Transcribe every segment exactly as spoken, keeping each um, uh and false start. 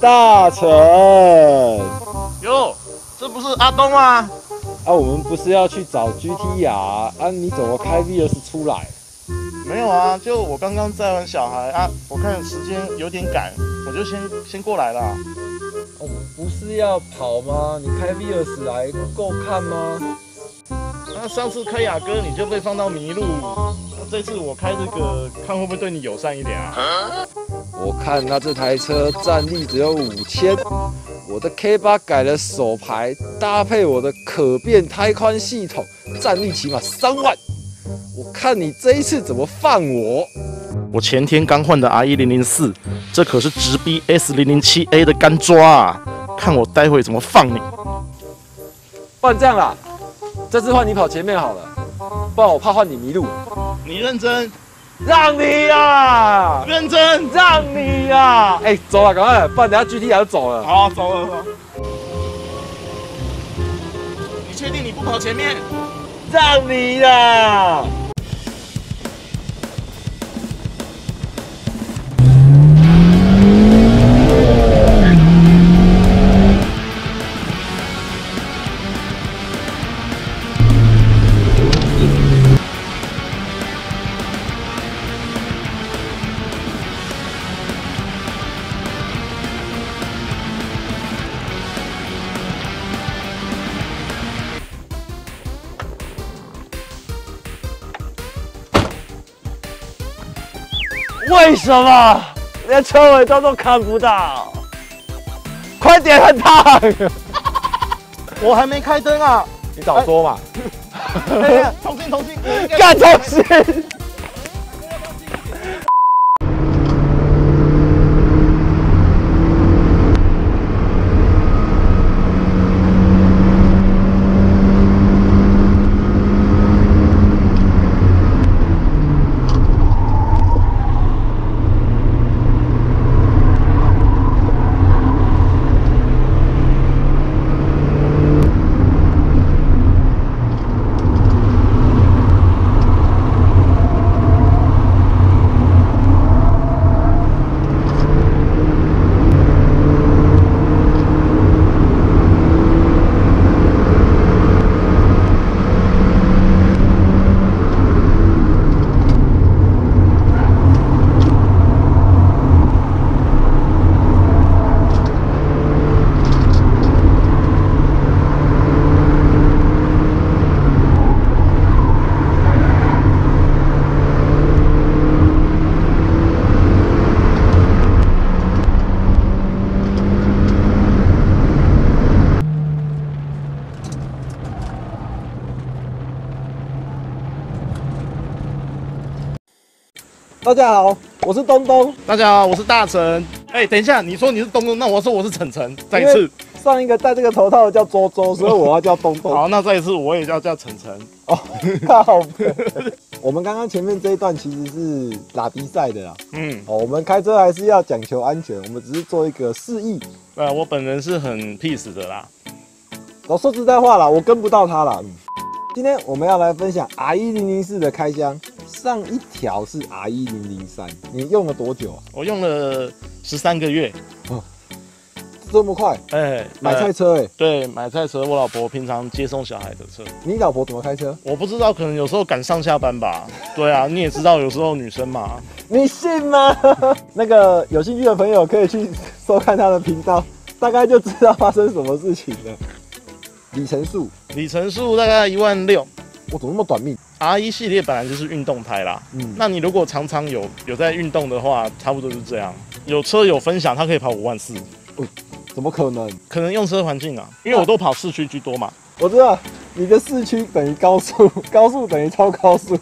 大成。 哟，这不是阿东吗？ 啊，我们不是要去找 G T R 啊？你怎么开 V 二十出来？ 没有啊，就我刚刚载完小孩啊，我看时间有点赶，我就先先过来了。 我们不是要跑吗？你开 V 二十来够看吗？ 那上次开雅阁你就被放到迷路，那这次我开这个，看会不会对你友善一点啊？ 我看那这台车战力只有五千，我的 K 八改了手排，搭配我的可变胎宽系统，战力起码三万。我看你这一次怎么放我？ 我前天刚换的 R 一零零四，这可是直逼 S 零零七 A 的干抓啊！看我待会怎么放你！ 不然这样啦，这次换你跑前面好了，不然我怕换你迷路。 你认真？ 让你呀、啊！ 认真？ 让你呀、啊！哎、欸，走了，赶快，不然等下 G T R 就走了。 好，走了。走。你确定你不跑前面？ 让你呀、啊！为什么连车尾灯都看不到？快点，很烫！ 我还没开灯啊！ 你早说嘛！ 哎呀，重新重新， 干重新！大家好，我是东东。 大家好，我是大成。哎、欸，等一下，你说你是东东，那我说我是晨晨。再一次， 上一个戴这个头套的叫周周，所以我要叫东东。 好，那再一次我也要叫晨晨。 哦，靠！我们刚刚前面这一段其实是拉比赛的啦。嗯，哦，我们开车还是要讲求安全，我们只是做一个示意。 呃，我本人是很 peace 的啦。 我说实在话啦，我跟不到他啦。嗯今天我们要来分享 R 一零零四的开箱，上一条是 R 一零零三，你用了多久啊？ 我用了十三个月， 哦，这么快？哎、欸，买菜车哎、欸， 对，买菜车，我老婆平常接送小孩的车。 你老婆怎么开车？ 我不知道，可能有时候赶上下班吧。对啊，你也知道，有时候女生嘛。 你信吗？那个有兴趣的朋友可以去收看她的频道，大概就知道发生什么事情了。里程数， 里程数大概一万六。 我怎么那么短命 ？R 一系列本来就是运动胎啦，嗯，那你如果常常有有在运动的话，差不多是这样。有车有分享，它可以跑五万四。 哦，怎么可能？ 可能用车环境啊，因为我都跑市区居多嘛。 我知道，你的市区等于高速，高速等于超高速。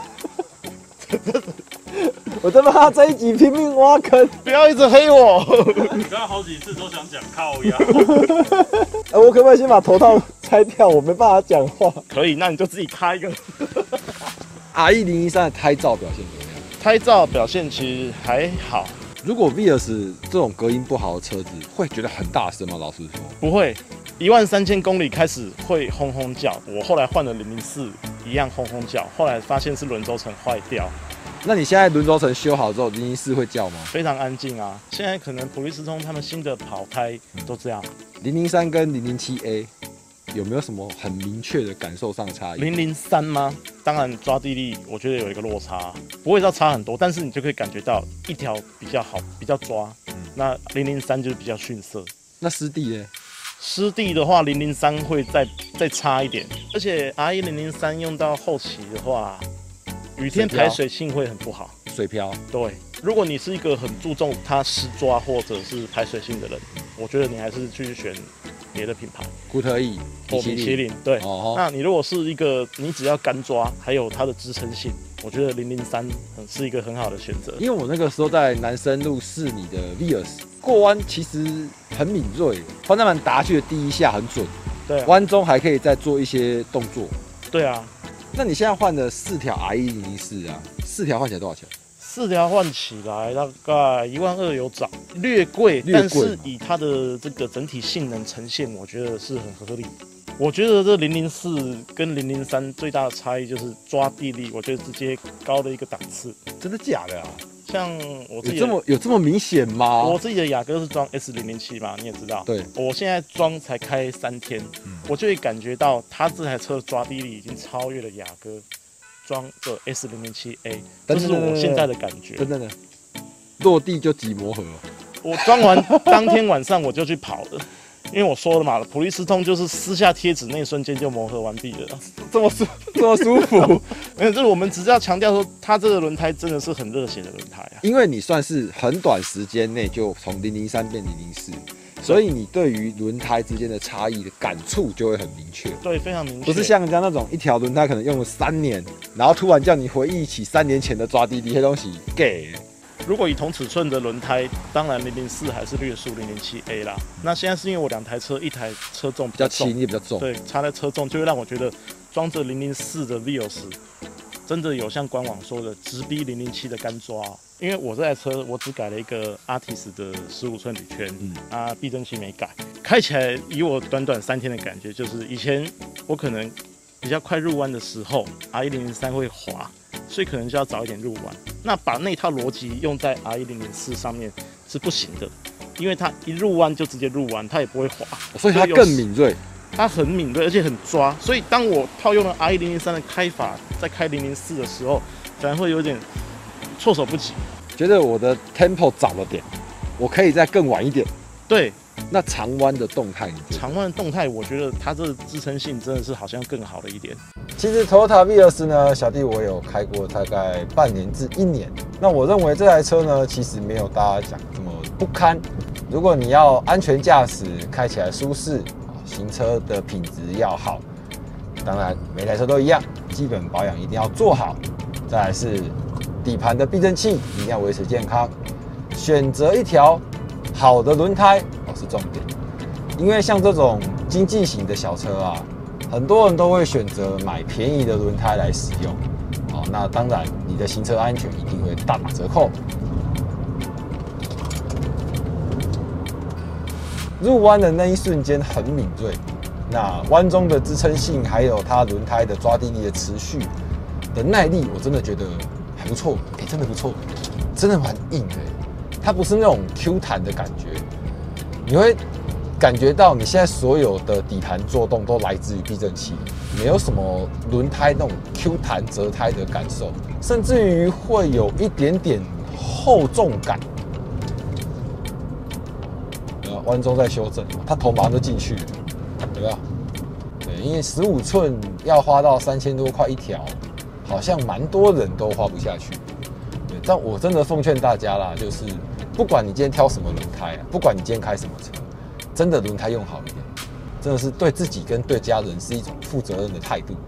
我在帮他这一集拼命挖坑， 不要一直黑我。 你刚刚好几次都想讲靠腰。 呃，我可不可以先把头套拆掉？我没办法讲话。 可以，那你就自己开一个。 R 一零一三的胎噪表现怎么样？ 胎噪表现其实还好。 如果 V 二十这种隔音不好的车子，会觉得很大声吗？老实说， 不会。一万三千公里开始会轰轰叫，我后来换了零零四，一样轰轰叫。后来发现是轮轴承坏掉。 那你现在轮轴承修好之后，零零四会叫吗？ 非常安静啊。现在可能普利司通他们新的跑胎都这样。 零零三跟零零七 A 有没有什么很明确的感受上的差异？ 零零三吗？当然抓地力，我觉得有一个落差，不会到差很多，但是你就可以感觉到一条比较好，比较抓。嗯、那零零三就是比较逊色。 那湿地呢？ 湿地的话，零零三会再再差一点，而且 R 一零零三用到后期的话，雨天排水性会很不好， 水漂。 对，如果你是一个很注重它湿抓或者是排水性的人，我觉得你还是去选别的品牌， 固特异、 或米其林。对，哦、那你如果是一个你只要干抓，还有它的支撑性，我觉得零零三是一个很好的选择。 因为我那个时候在南深路试你的 Vios。过弯其实很敏锐，方向盘打去的第一下很准， 对、啊， 弯中还可以再做一些动作。 对啊， 那你现在换的四条 R 一零零四啊，四条换起来多少钱？ 四条换起来大概一万二有找，略贵，但是以它的这个整体性能呈现，我觉得是很合理。我觉得这零零四跟零零三最大的差异就是抓地力，我觉得直接高了一个档次。 真的假的啊？ 像我自己有这么有这么明显吗？ 我自己的雅阁是装 S 零零七嘛，你也知道。 对， 我现在装才开三天，嗯、我就会感觉到它这台车抓地力已经超越了雅阁装的 S 零零七 A， 这是我现在的感觉。 真的呢，落地就挤磨合。 我装完当天晚上我就去跑了。因为我说了嘛，普利司通就是撕下贴纸那一瞬间就磨合完毕了， 这么舒这么舒服。 没有，就是我们只是要强调说，它这个轮胎真的是很热血的轮胎啊。 因为你算是很短时间内就从零零三变零零四，所以你对于轮胎之间的差异的感触就会很明确。 对，非常明确。 不是像人家那种一条轮胎可能用了三年，然后突然叫你回忆起三年前的抓地力，那东西给。 如果以同尺寸的轮胎，当然零零四还是略输零零七 A 啦。那现在是因为我两台车，一台车重比较重， 比较轻，也比较重， 对，差在车重，就会让我觉得装着零零四的 Vios 真的有像官网说的直逼零零七的干抓、哦。因为我这台车我只改了一个 Artis 的十五寸铝圈，嗯、啊，避震器没改，开起来以我短短三天的感觉，就是以前我可能比较快入弯的时候 ，R 一零零三会滑。所以可能就要早一点入弯，那把那套逻辑用在 R 一零零四上面是不行的，因为它一入弯就直接入弯，它也不会滑， 所以它更敏锐， 它很敏锐，而且很抓。所以当我套用了 R 一零零三的开法，在开零零四的时候，反而会有点措手不及。 觉得我的 tempo 早了点，我可以再更晚一点。 对。 那长弯的动态， 长弯的动态，我觉得它这支撑性真的是好像更好了一点。 其实 Toyota Vios 呢，小弟我有开过大概半年至一年。那我认为这台车呢，其实没有大家讲这么不堪。如果你要安全驾驶，开起来舒适，行车的品质要好，当然每台车都一样，基本保养一定要做好。再来是底盘的避震器一定要维持健康，选择一条好的轮胎哦是重点，因为像这种经济型的小车啊，很多人都会选择买便宜的轮胎来使用，哦，那当然你的行车安全一定会大打折扣。入弯的那一瞬间很敏锐，那弯中的支撑性还有它轮胎的抓地力的持续的耐力，我真的觉得还不错，哎、欸，真的不错，真的蛮硬的。它不是那种 Q 弹的感觉，你会感觉到你现在所有的底盘作动都来自于避震器，没有什么轮胎那种 Q 弹折胎的感受，甚至于会有一点点厚重感。呃，弯中在修正，它头马上就进去了，有没有？对，因为十五寸要花到三千多块一条，好像蛮多人都花不下去。对，但我真的奉劝大家啦，就是不管你今天挑什么轮胎啊，不管你今天开什么车，真的轮胎用好一点，真的是对自己跟对家人是一种负责任的态度。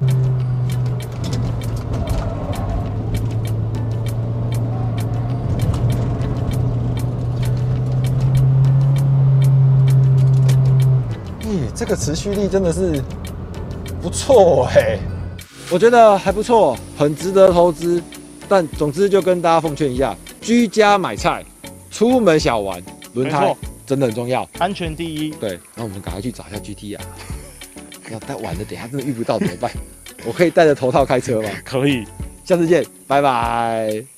欸，这个持续力真的是不错哎、欸，我觉得还不错，很值得投资。但总之就跟大家奉劝一下，居家买菜，出门小玩，轮胎真的很重要， 安全第一。 对，那我们赶快去找一下 G T 啊！要带晚了，等一下真的遇不到怎么办？我可以戴着头套开车吗？ 可以。 下次见，拜拜。